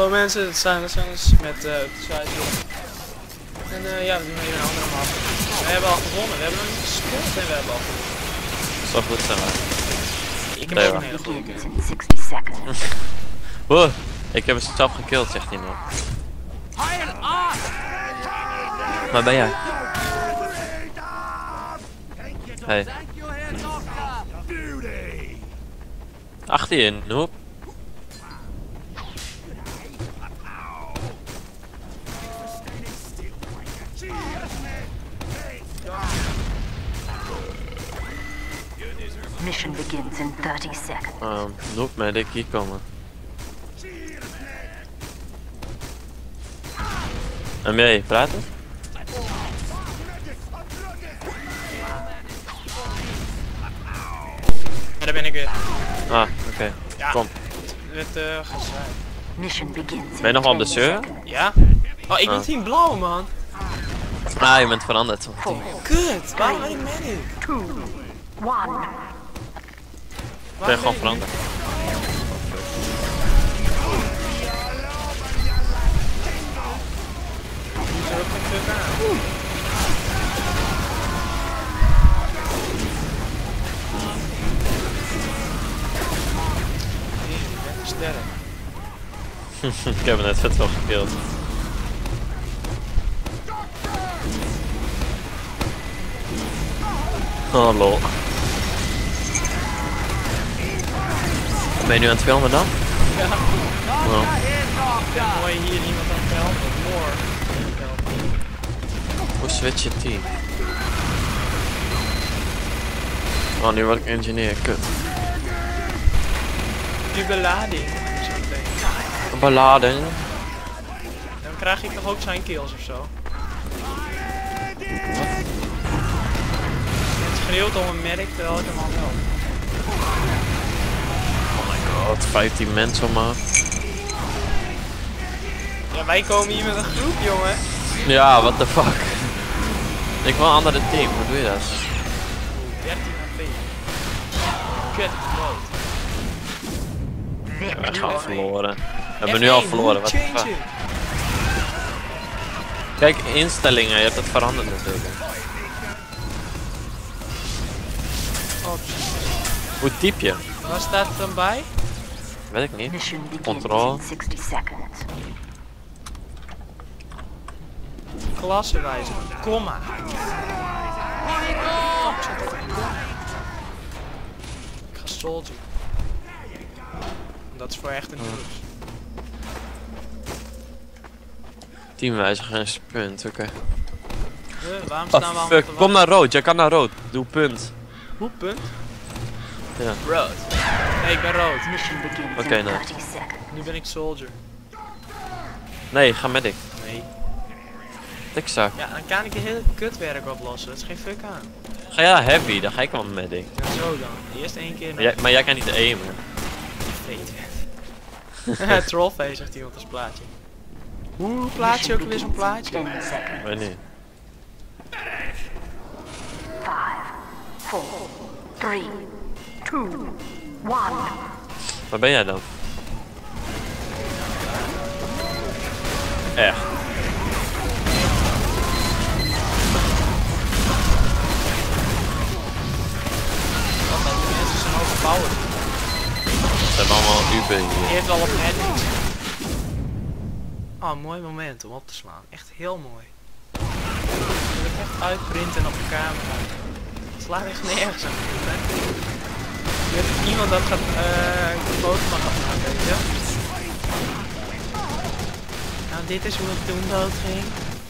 Hallo mensen, het zijn met Upside. En ja, we doen hier een andere map. We hebben al gewonnen, we hebben nog niet gespeeld en we hebben al gewonnen. Dat zou goed zijn, maar. Ik heb ook een hele goede game. Wow, ik heb het zelf gekild, zegt hij nog. Waar ben jij? Hey. Achter je, noob. Mission begins in 30 seconds. Noob medic, hier komen. En ben je praten? Ja, daar ben ik weer. Ah, oké. Ja, Kom. het werd gezwaaid. Mission begins Ben je nog wel op de 10 server? seconds. Ja? Oh, ik ben team blauw, man. Ah, je bent veranderd. Kut, waarom ben ik medic? 2, 1. Ik ben gewoon veranderd. Moet er ook geen fuck aan. Sterk. Ik heb het net vet wel gekild. Oh lol. Ben je nu aan het filmen dan? Ja. Oh. Ja, mooi hier iemand aan het helpen. More. Hoe switch je team? Oh, nu word ik engineer, kut. Die belading. Zo meteen. Een ballade. Dan krijg ik toch ook zijn kills of zo. Het schreeuwt om een medic terwijl ik hem al help. Oh my god, 15 mensen maar. Ja, wij komen hier met een groep, jongen. Ja, what the fuck. Ik wil een andere team, hoe doe je dat? 13 HP. Kut, dood. We gaan verloren. We hebben nu al verloren, wat de fuck. Kijk, instellingen, je hebt het veranderd natuurlijk. Oh, Hoe typ je? waar staat het dan bij? Weet ik niet. Mission begins Control. in 60 seconds. Klassenwijzer. Komma. Ik ga soldier. Dat is voor echt een drugs. Teamwijziger en sprint, oké. Waarom staan we Oh allemaal fuck, te kom naar rood, jij kan naar rood. Doe punt. Hoe punt? Ja. Rood. Nee, ik ben rood. Mission begins Oké, in nou. 30 seconds. Nu ben ik soldier. Nee, ga medic. Nee. Tikzak. Ja, dan kan ik je hele kutwerk oplossen. Dat is geen fuck aan. Ga jij heavy, dan ga ik wel medic. Ja, zo dan. Eerst één keer Maar jij kan niet aimen. Weet. Trollface zegt iemand als plaatje. Hoe plaats je ook weer zo'n plaatje? 10 seconds. Weet niet. 5, 4, 3, 2, 1. Waar ben jij dan? Echt. Want die mensen zijn overpowered. Ze hebben allemaal Uber Die hier. heeft al op medics. Oh, mooi moment om op te slaan. Echt heel mooi. Dat wil ik echt uitprinten op de camera. Het slaat echt nergens aan. Je hebt iemand dat gaat een foto van gaat maken, weet je? Nou, dit is hoe het toen dood ging.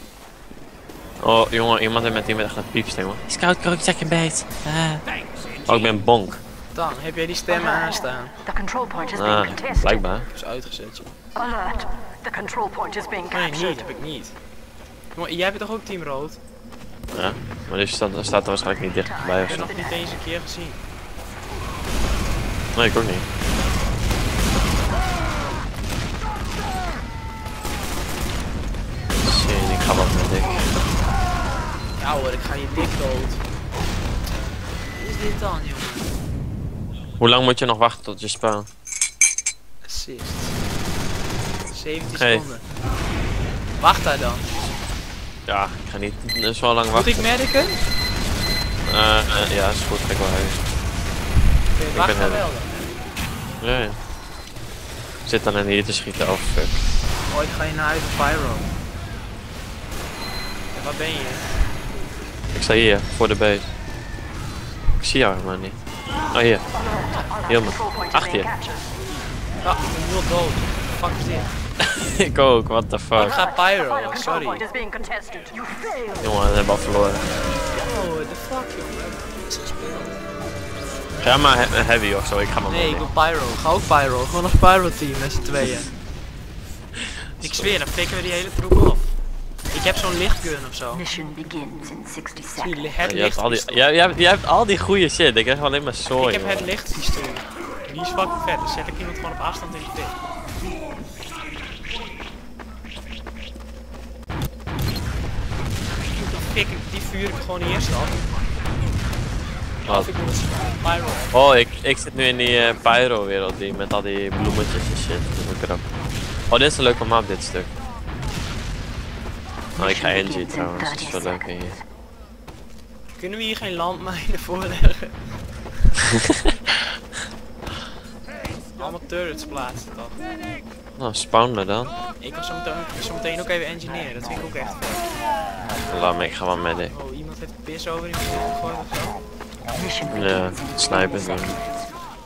Oh jongen, iemand heeft met die echt een piepstem hoor. Scout, krook, check je beet. Oh, ik ben bonk. Dan heb jij die stemmen aanstaan. The control point is being Ah, contested. blijkbaar. Ik heb ze uitgezet, joh. Alert. The control point is being Nee, niet, captured. heb ik niet. Jongen, jij hebt toch ook team rood? Ja, maar die staat er waarschijnlijk niet dichtbij Ik of heb zo. nog niet eens een keer gezien. Nee, ik ook niet. Shit, ik ga wat met dik. Ja hoor, ik ga je dik dood. Wat is dit dan, jongen? Hoe lang moet je nog wachten tot je spawn? Assist. 7 17 Hey. seconden. Wacht daar dan. Ja, ik ga niet zo lang Moet wachten. ik medicen? Ja, is goed. Ga ik wel huis. Oké, wacht ben dan er. wel dan. Ja, ja. Ik zit dan in hier te schieten. Oh, fuck. Oh, ik ga je naar huis op Pyro. Ja, waar ben je? Ik sta hier, voor de base. Ik zie jou helemaal niet. Oh, hier. Hier, man. Control point is Achter being je. captured. Ja, ik ben nul dood. Fuck is dit? Ik ook, what the Ik fuck. ga The Pyro, final control sorry. point is being contested. You failed. Jongen, we hebben al verloren. Oh, the fuck, joh. We hebben niks gespeeld. Ga maar een heavy of zo, ik ga maar Nee, ik mee. wil Pyro. Ga ook Pyro. Gewoon als Pyro team met z'n tweeën. Ik zweer, dan pikken we die hele troep op. Ik heb zo'n lichtgun of zo. Mission begins in 60 Zie je, seconds. het Je hebt, al die, lichtpistool. jij hebt al die goede shit, ik krijg alleen maar zooi. Ik heb het man. lichtpistool. Die is fucking vet. Dan zet ik iemand gewoon op afstand in de pit. Die vuur ik gewoon eerst af. Wat? Of ik moet Pyro. Oh, ik zit nu in die pyro wereld die met al die bloemetjes en shit. Dat is ook krap. Oh, dit is een leuke map, dit stuk. Oh, ik ga NG trouwens, dat is wel leuk hier. Kunnen we hier geen landmijnen voorleggen? Allemaal turrets plaatsen toch? Nou, spawnen dan. Ik kan zo meteen ook even engineeren, dat vind ik ook echt vet. Laat me, ik ga wel met dit. Oh, iemand heeft pis over in de vuur gegooid of zo? Mission Ja, begins in snipers 30 doen. seconds.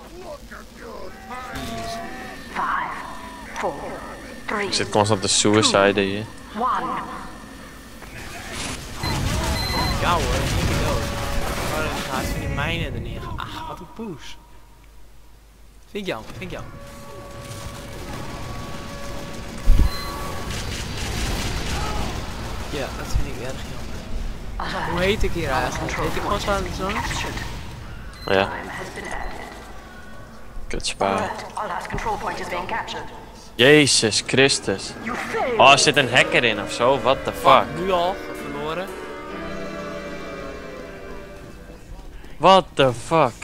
5, 4, 3, Ik zit constant te suicide hier. 1. Ja hoor, ik ben dood. Oh, dan gaat van die mijnen er neer. Ach, wat een poes. Vind ik jammer, vind ik jammer. Ja, dat vind ik erg jammer. Hoe heet ik hier eigenlijk? Heet ik gewoon zo? Captured. Oh ja, Time has been added. kut spaar. Alert. Our last control point is being captured. Jezus Christus. You failed. Oh, er zit een hacker in of zo, what the fuck. Nu al verloren. What the fuck.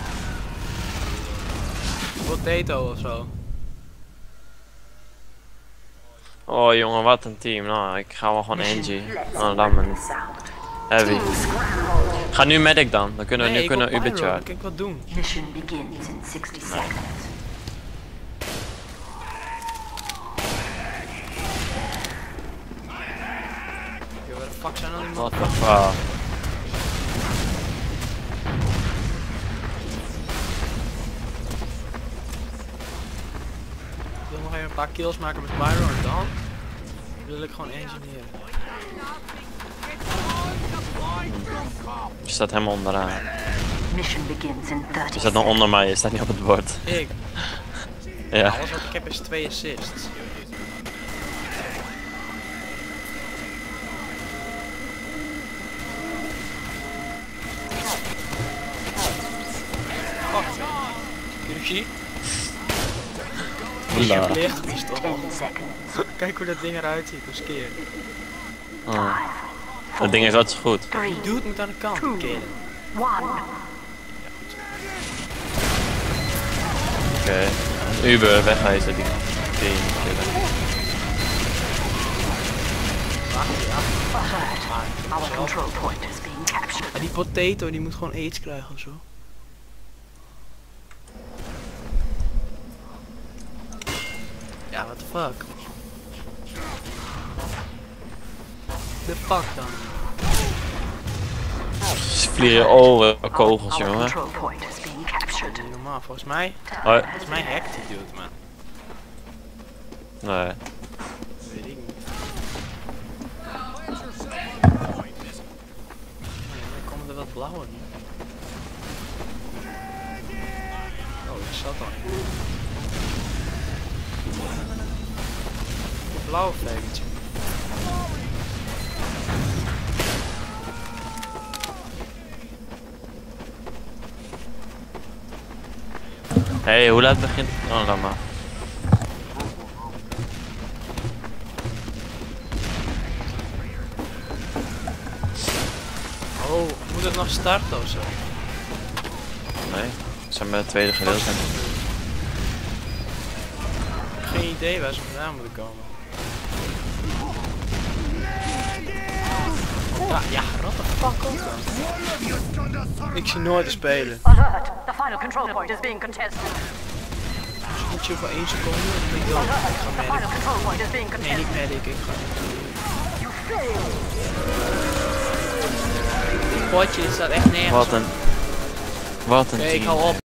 Potato of zo. Oh jongen, wat een team. Nou, ik ga wel gewoon NG. Oh, laat me niet. Sound. Heavy. Ga nu medic dan, dan kunnen we Nee, nu ik wil kunnen Pyro, Uber dan kan ik wat doen. Mission begins in 60 seconds. Yo, waar de fuck zijn al die What mannen? the fuck. Ik wil nog even een paar kills maken met Pyro en dan wil ik gewoon engineeren. Je staat helemaal onderaan. Mission begins in 30 Je staat nog onder mij, je staat niet op het bord. Ik, Ja. alles wat ik heb is 2 assists. Fuck, Kirchi. Oela. Lichtpistool. 10 seconds. Kijk hoe dat ding eruit ziet, hoe skeer. Oh. Dat ding is wat zo goed. 3, Dude moet aan de kant killen. 1. Oké. Uber, wegwijzen die killen. Wacht, ja. Alert. Our control point is being captured. Maar die potato die moet gewoon aids krijgen of zo. Ja, what the fuck. De fuck dan. Ze vliegen over kogels, Our jongen. control point is being captured. Niet normaal, volgens mij Oh, hackt die dude, man. nee. Weet ik niet. Dan komen er wat blauwe nu. Oh, ik zat al. Een blauwe vleugentje. Hey, hoe laat begint? Oh, laat maar. Oh, moet het nog starten of zo? Nee, we zijn bij het tweede gedeelte. Ik geen idee waar ze vandaan moeten komen. Ja, what the fuck ook dan? Ik zie nooit te spelen. Alert! The final control point is being contested. Moet je voor 1 seconde? Ik ben dood. Ik Alert! ga The final medic. control point is being Nee, contested. niet medic. Ik ga. You failed. Potje staat echt nergens. Wat een Oké, ik team. hou op.